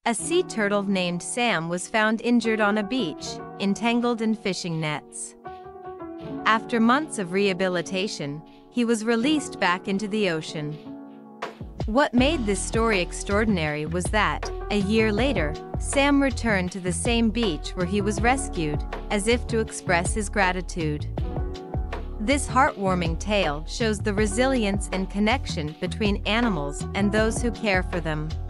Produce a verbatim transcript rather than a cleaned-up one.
A sea turtle named Sam was found injured on a beach, entangled in fishing nets. After months of rehabilitation, he was released back into the ocean. What made this story extraordinary was that, a year later, Sam returned to the same beach where he was rescued, as if to express his gratitude. This heartwarming tale shows the resilience and connection between animals and those who care for them.